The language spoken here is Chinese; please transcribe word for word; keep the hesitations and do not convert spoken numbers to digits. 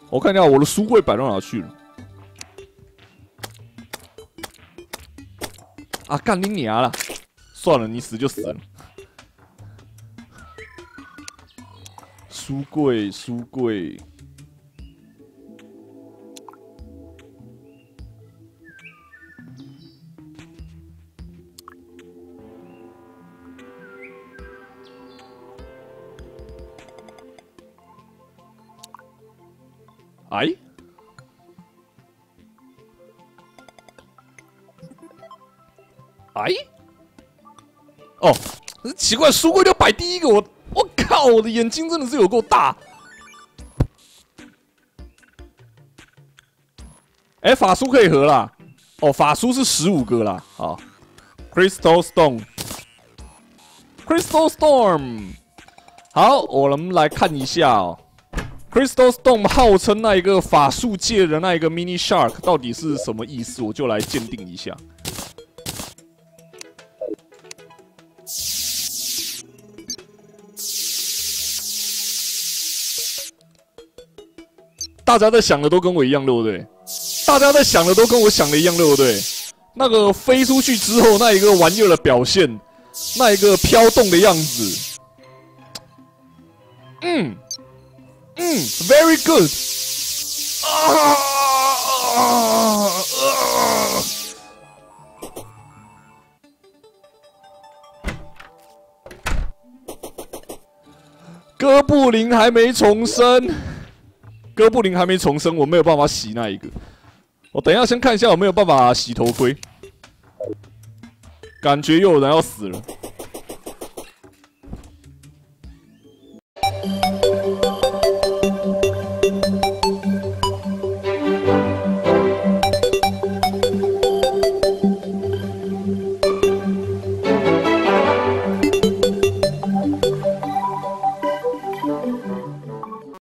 我看一下我的书柜摆到哪去了。啊，干你娘啦！算了，你死就死了。书柜，书柜。哎，哎，哦，奇怪，书柜就摆第一个，我我靠，我的眼睛真的是有够大。哎、欸，法书可以合啦，哦，法书是十五个啦，好 ，Crystal Stone，Crystal Storm， 好，我们来看一下哦。Crystal Storm 号称那一个法术界的那一个 Mini Shark 到底是什么意思？我就来鉴定一下。大家在想的都跟我一样，对不对？大家在想的都跟我想的一样，对不对？那个飞出去之后，那一个玩意儿的表现，那一个飘动的样子，嗯。嗯 ，very good。啊啊啊！哥布林还没重生，哥布林还没重生，我没有办法洗那一个。我等一下先看一下有没有办法洗头盔，感觉又有人要死了。